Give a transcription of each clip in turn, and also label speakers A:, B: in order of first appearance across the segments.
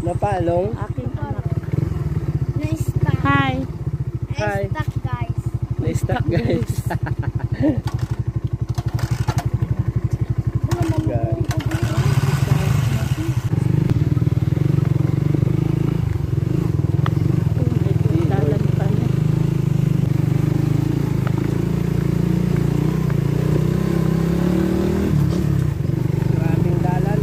A: Napalong?
B: Aking anak.
C: Na-stuck.
B: Hi.
A: Hi.
C: Na-stuck, guys.
A: Na-stuck, guys. Guys.
B: Dalan pa niya.
A: Maraming dalan.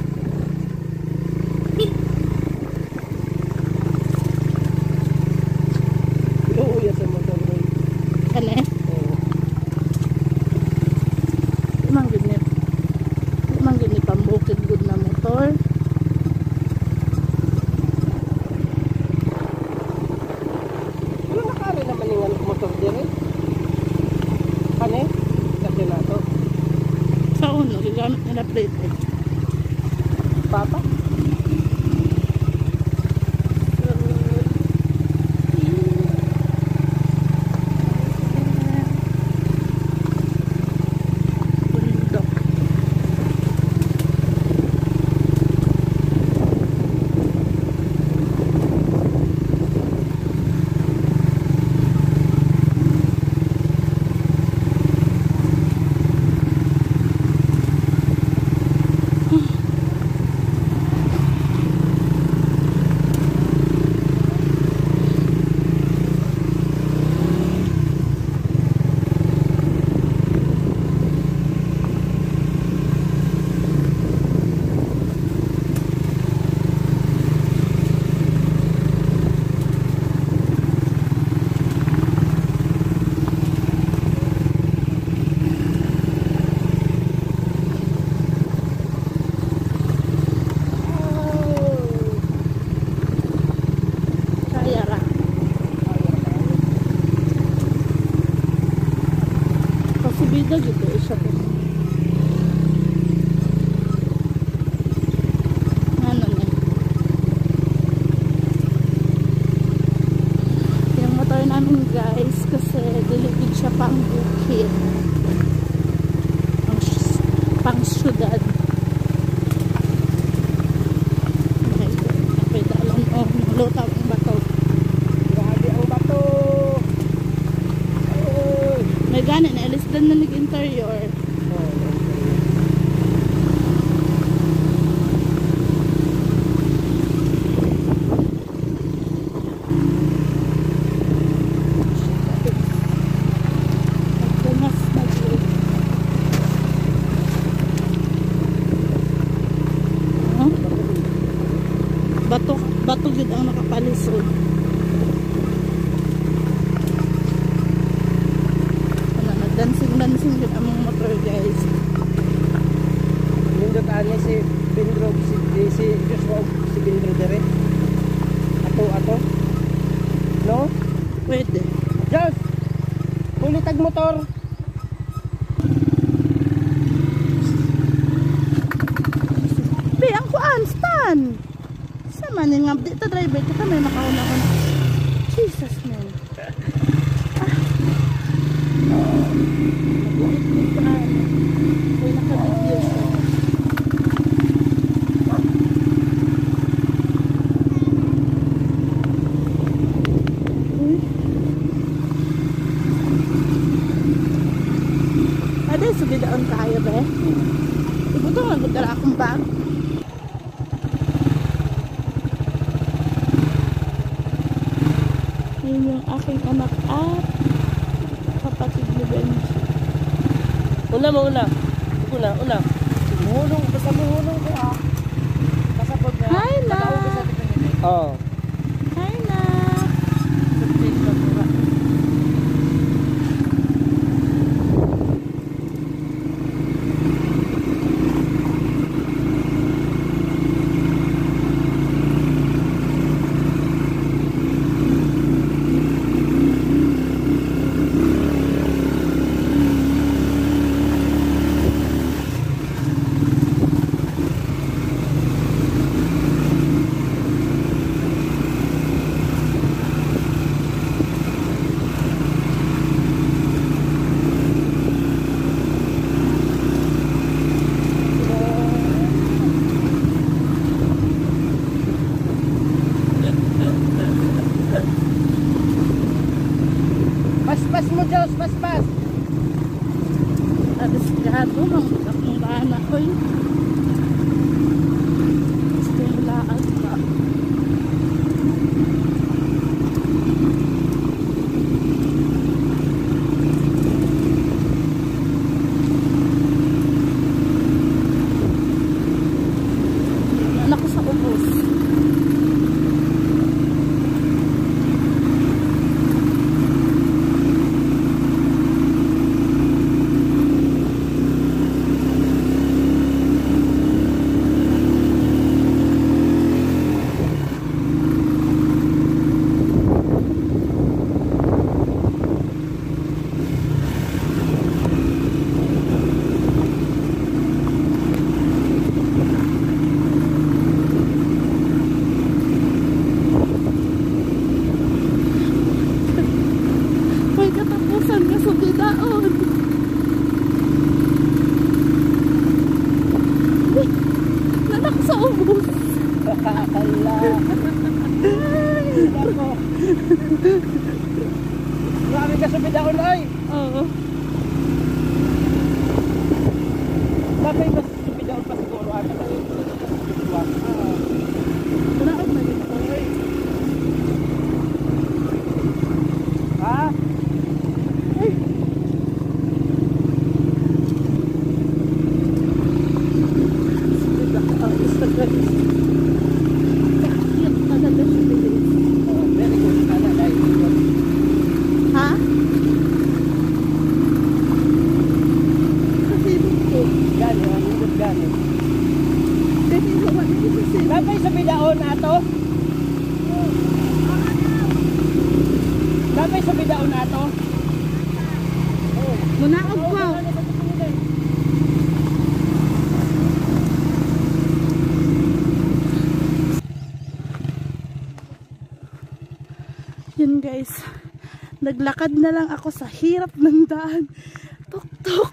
A: Iuuya sa motor.
B: Kane?
A: Oo.
B: Manggid ni pambukid good na motor.
A: Ano nakari naman yung motor din eh? Kane? Kasi na to.
B: Sa uno, gigamit nila plate eh.
A: Papa?
B: Bundok. Kaya ra. Kasubida gitu siya to. Ano niya? Yung motor namin guys kasi diligid siya pang bukid. Pang syudad. Okay, dalan o. Lutaw ang bato.
A: Grabe ang bato. Ay.
B: May gani na alis din na nag-interior. Mas mag-iit. Huh? Bato gid ang nakapalisod. Dancing gid ang mga motor guys.
A: Nindot ani si Bindro, si Joshua, si Bindro dire. Ato. No?
B: Pwede.
A: Josh! Huli tag motor.
B: Be, ang kuan, stand! Sama ni nga, dito driver, kita may makauna ko. Jesus man. May nakabidyo siya. Ada subidaon tayo be. Ibuto nga gudara akong bag. Yun yung aking anak at kapatid ni Benji.
A: Una. Muhulong, basta muhulong ko ah. Kasapod na.
B: Hi, na!
A: Oo.
B: Hi, na! sa ubos.
A: Ala. Ako. Marami ka sa bidahon ay.
B: Oo.
A: Dapat mas sa bidahon pa siguro. Ano na yung bidahon?
B: Naog na dito.
A: Ha?
B: Ay. Yan talaga si Bilis.
A: Oh, very good. Ana, dahil good.
B: Ha? Kasi ko.
A: Gani, ang good gani.
B: Kasi gawa na ito si
A: Dapat sa bidahon ato. Dapat sa bidahon ato.
B: Munaog ko. Yun guys. Naglakad na lang ako sa hirap ng daan. Tuk-tuk.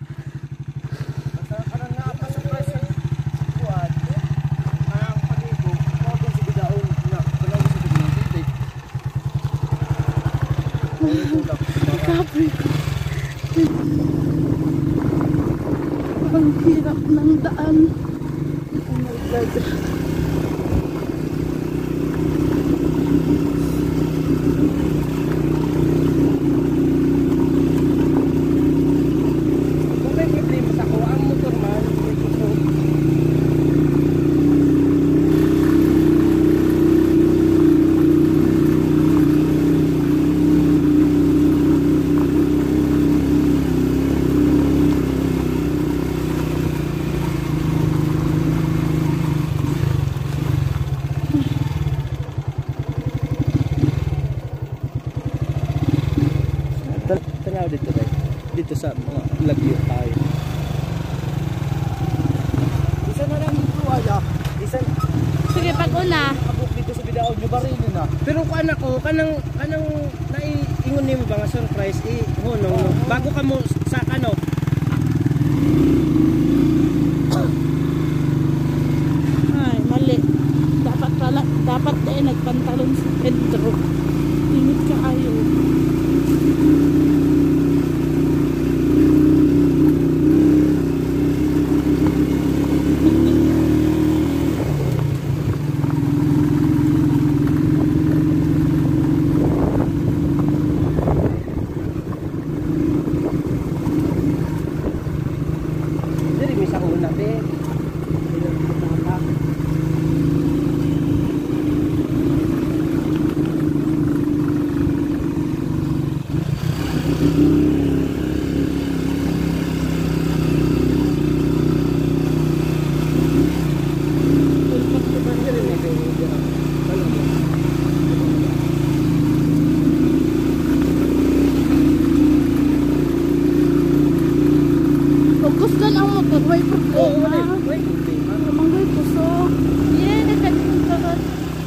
A: Parang nakapasupply sa buwan. Ang pag-ibo, huwag sa bidahon na panawin sa bidahon.
B: Kapoy ko. Ang hirap ng daan. Oh my God.
A: Kung may problema sa ko, ang motor man, may gusto. Tanaw dito rin. Dito sa mga lagyo tayo. Isa na lang dito ay Isa
B: Sige, pag una.
A: abok dito sa bidao nyo barin yun na. Pero kung anak ko, kanang naiingon niyo ba nga surprise no. Bago ka mo sa kano.
B: Ay, mali. Dapat na nagpantalon si Pedro. Init ka kayo.
A: Diri mi sa una te. Diri mi kay
B: Kung gusto ang motor, may
A: Oh, wala.
B: problema.
A: Wait, problema.
B: Manggay kusog. Yeah, nagkatulungan.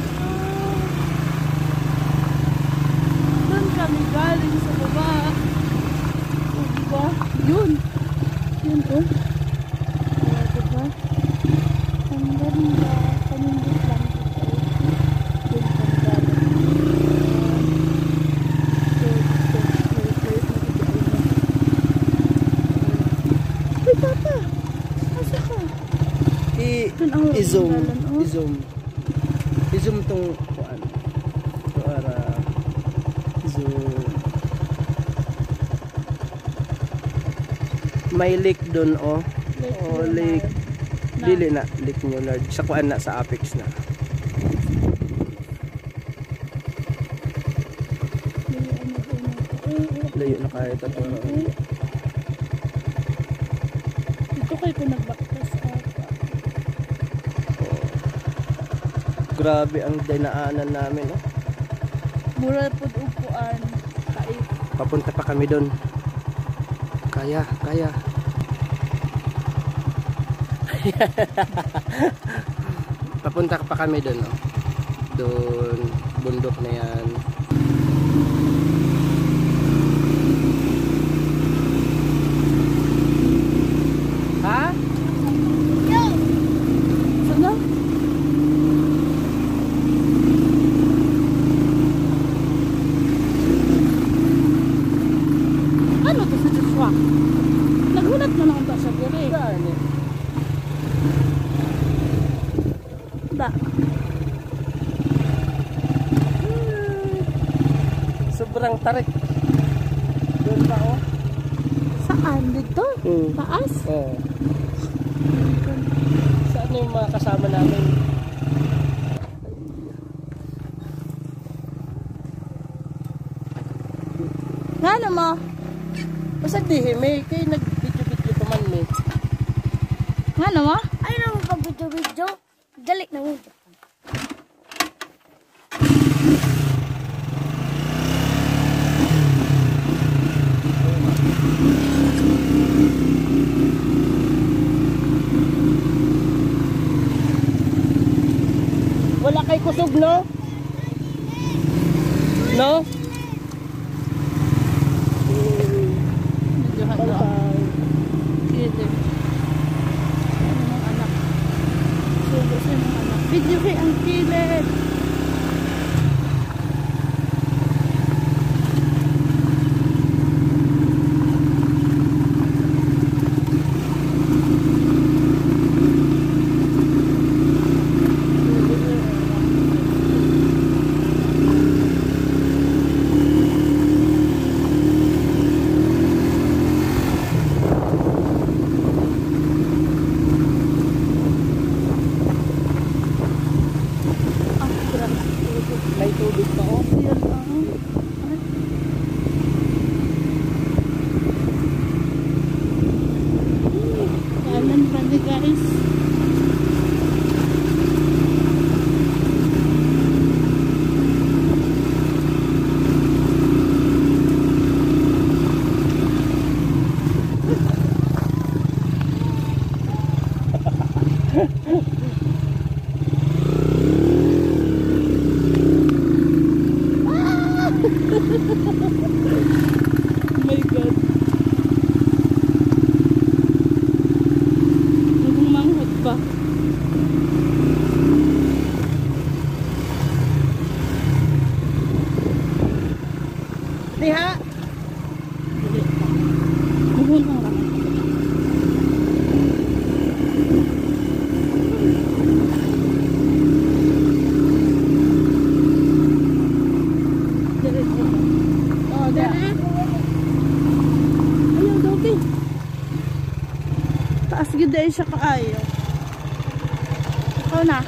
B: Doon kami galing sa baba. O, diba? Yun. Yun, oh. O, diba? Ang ganda. Pamindot lang dito. Yun, ang ganda. Ay, Papa! Asa ka?
A: I-zoom.
B: Dalan, oh.
A: I-zoom tong kuan. Para zoom. May lake doon oh. Oh, lake. Dili na, Lake Newland. Sa kuan na, sa Apex na. Layo na kaya ito.
B: Dito kayo ko nagbaktas ata.
A: Grabe ang dinaanan namin. Oh.
B: Mura po upuan. Kait.
A: Papunta pa kami doon. Kaya. Papunta pa kami doon. Oh. Doon, bundok na yan. Ha?
B: Sana? isda.
A: Sobrang tarik. Doon pa oh.
B: Saan? Dito? Taas?
A: Oo. Saan yung mga kasama namin?
B: Nga mo?
A: Basta di may kay nag-video-video pa man may.
B: Nga mo?
C: Ay naman pag video-video. Dali na mo.
A: Wala kay kusog no? No?
B: Medyo handa. Kito. Ang anak. Sugo sa mga anak. Video kay ang kilid.
A: May tubig pa oh.
B: Yan ang. Kanan pa ni guys. Oh my God. Nagmanghod pa.
A: Diha.
B: Buhon lang lang. Diretso lang. Oh, dali. Ayaw, dogi. Taas gid ay siya kaayo. Ikaw na.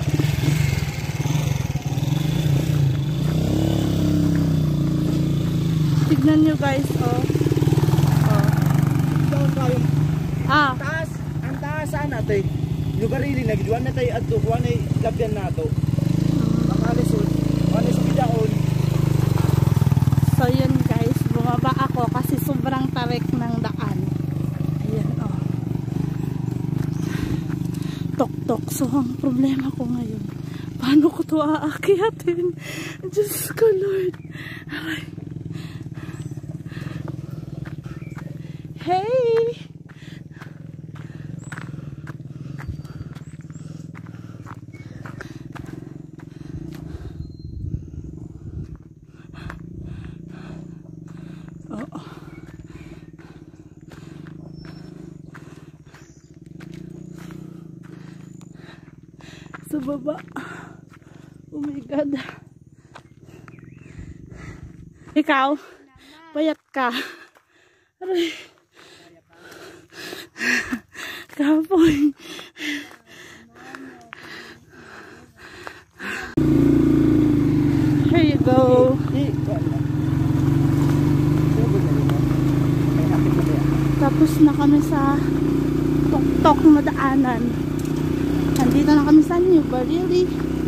B: Tignan nyo guys, oh. Oh.
A: Doon tayo.
B: Ah,
A: Taas. Ang taas saan natin? Lugar rin nagduan na tayo adto kuan ay labyan nato. Ang alisod. Alis bidahon.
B: so yun guys, bumaba ako kasi sobrang tarik ng daan. Ayan, oh. Tok-tok. So ang problema ko ngayon, paano ko to aakyatin? Diyos ko Lord. Aray. Hey! Oh. Sa baba. Oh my God. Ikaw? Payat ka. Aray. Kapoy. Here you go. Tapos na kami sa tok-tok na daanan. Nandito na kami sa New Barili.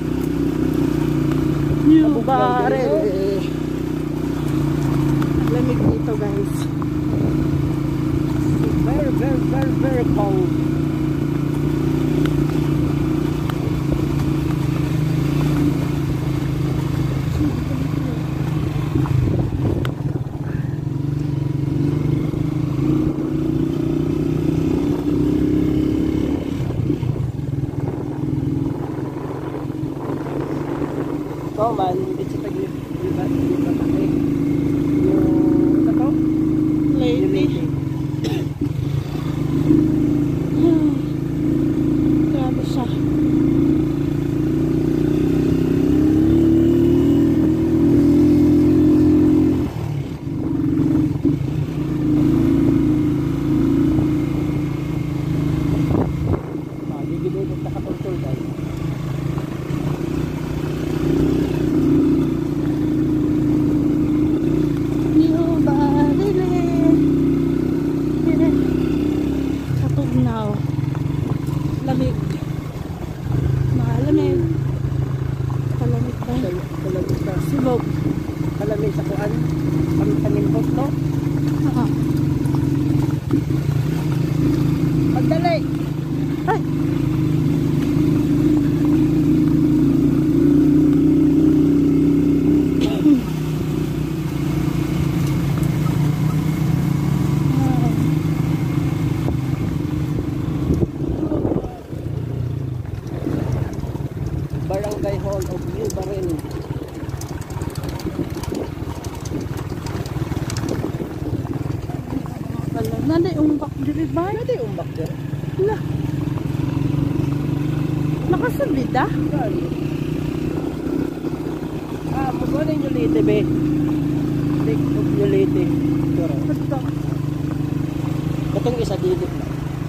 B: New Barili. Lamig dito guys.
A: Very cold. Oh man, hindi siya tag-libat tayo. Yung ito?
B: Lady. Grabe siya. na yun. Kalamit ba?
A: Kalamit na.
B: Sibog.
A: Kalamit sa kuan. Pamimpos to.
B: Oo.
A: Magdali!
B: Ay!
A: Barangay Hall of New Baril.
B: Wala. Nanda yung back diri ba?
A: Pwede yung back there.
B: Wala. Nakasabit ah.
A: Muna yung Yulite, be. Lake of Yulite. Pero,
B: Ito.
A: itong isa dito na.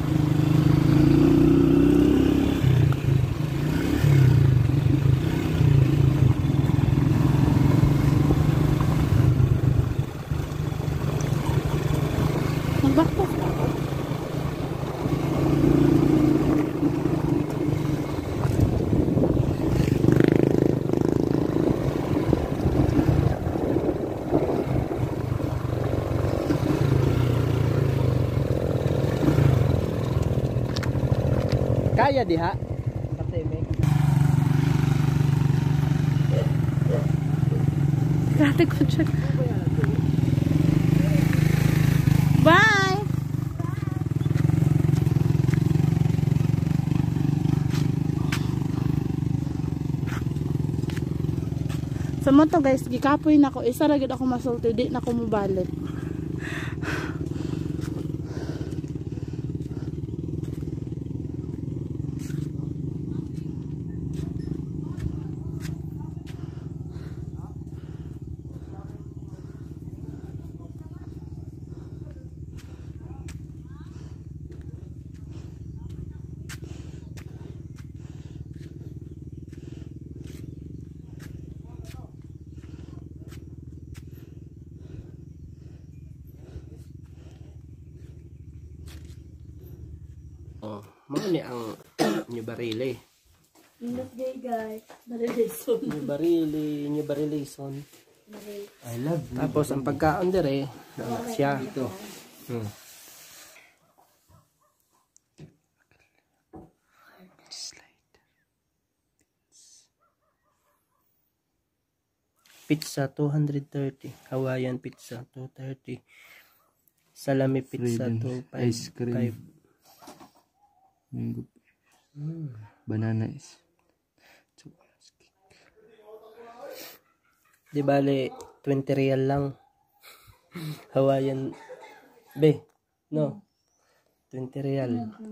B: Nagbakbak ako.
A: Kaya diha. Pateme.
B: Grabe ko siya. Bye! Sa mo to guys, gikapoy na ko. Isa lagi ako masulti, di na ko mabalik.
A: Oh, mga ni ang New Barile.
B: Indot day guys. Nalilison.
A: New Barilison. I love. Tapos ang pagkaon dire, siya ito. Pizza 230, Hawaiian pizza 230, salami pizza 2.5,
D: ice cream. Mango. Banana is.
A: Di bale 20 real lang. Hawaiian be, no. 20 real.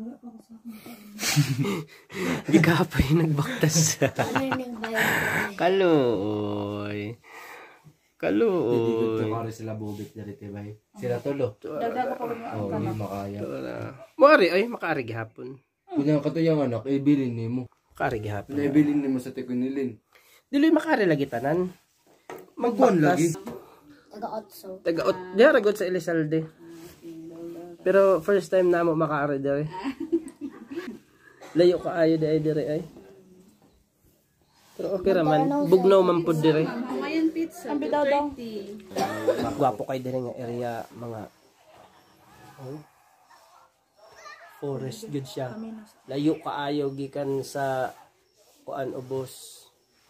A: Di ka pa yung nagbaktas. Kaluoy. Kaluoy.
D: Kung sila bubik na rito ba? Sila tulo.
B: Dagdag ko lang
D: Oo, hindi makaya.
A: Mari ay makaari gihapon.
D: Kung yung katuyang anak, ibilin ni mo.
A: Makaari gihapon.
D: Ibilin ni mo sa tikunilin.
A: Dili makaari lagi tanan.
D: Magbuan lagi.
C: Taga-otso.
A: Taga-ot. Diya ragot sa Elizalde. Pero first time na mo makaari dire. Layo ka ayo dire ay. Pero okay raman. Bugnaw man pud dire.
B: Hawaiian pizza. Ang bidaw daw.
A: Gwapo kay dire nga area mga forest good siya. Layo kaayo gikan sa kuan ubos.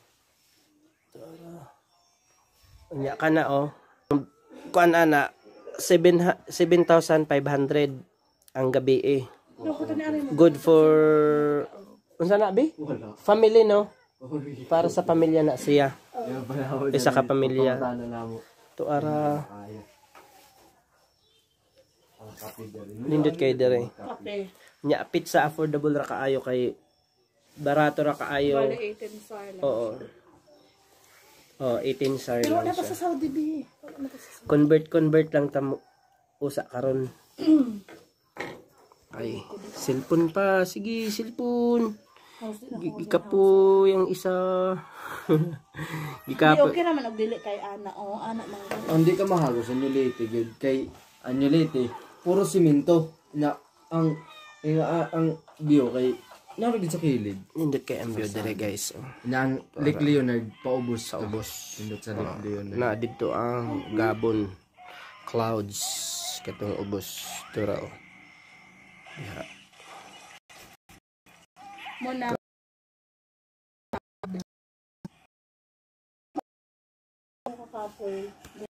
A: Unya kana oh. Kuan ana 7,500 ang gabi eh. Good for unsa na bi? Family no. Para sa pamilya na siya. Isa ka pamilya. To ara nindot kay dire. Nya pizza affordable ra kaayo kay barato ra kaayo.
B: Bali 18 sar lang.
A: Oo. Oh, 18 sar
B: Pero
A: lang
B: dapat
A: siya.
B: sa Saudi bi.
A: Convert lang tam usa karon. Ay, cellphone pa. Sige, cellphone. Gikapo yung isa. Gikapo.
B: Okay naman og dili kay ana o ana man.
D: Hindi ka mahagos sa Anulete, good. Kay Anulete, puro simento na ang view kay naragid sa kilid.
A: Nindot kay ang view dire guys. Oh.
D: Nang Lake Leonard paubos
A: Sa ubos.
D: Pindot sa Lake Leonard.
A: Na dito ang Gabon clouds katong ubos tura oh. Diha.
B: Muna. Kakapoy.